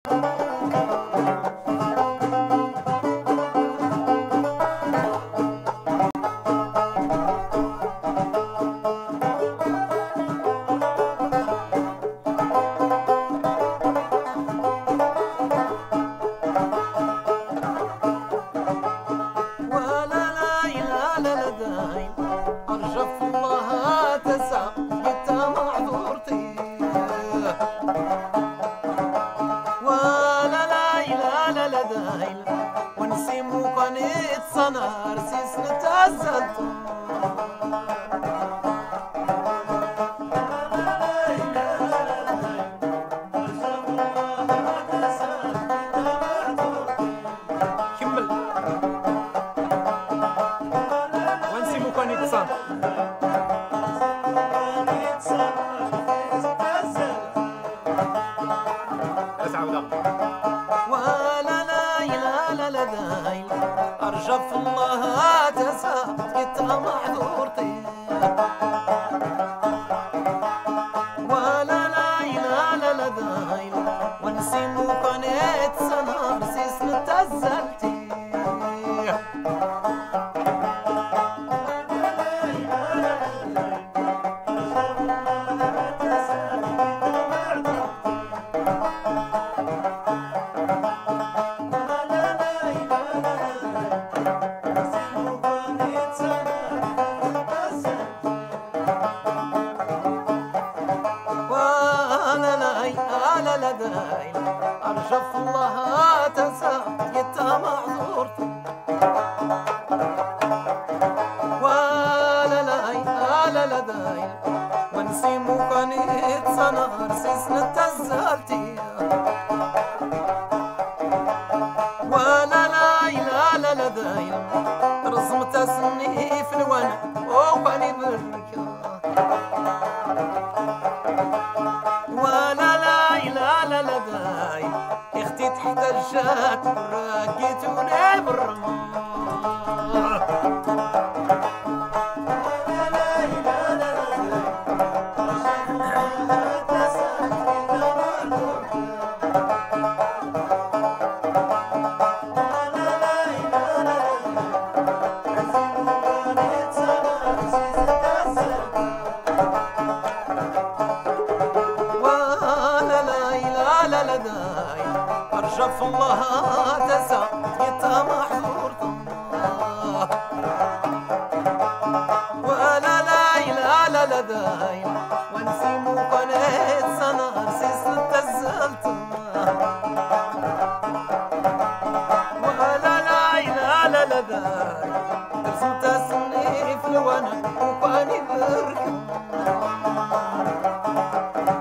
أرجف الله تسع قلت معذورتي ولا لا إله لا دايل ونسيمو قنيت صنار سيس نتعزلت كمل ونسيمو قنيت صنار ولا لا إله لا دايل أرجف الله تسا قلت معذورتي ولا لا إله لا دايل ونسيمو قنيت سنار سيس نتزلتي لا دايل أرجف الله تسا قلت معذورتي ولا لا دايل ونسيمو قنيت صنار سيس نتزلتي ولا لا دايل رزمت سني في الوانا وقاني بالمكان ولا لا دايل اختي تحت الشات راقيتوني بالرمال أرجف الله تسع قلت معذورتي ولا لا إله لا دايل ونسيمو قنيت صنار سيس نتزلت ولا لا إله لا دايل رسمت سني في الوانا وقاني بركب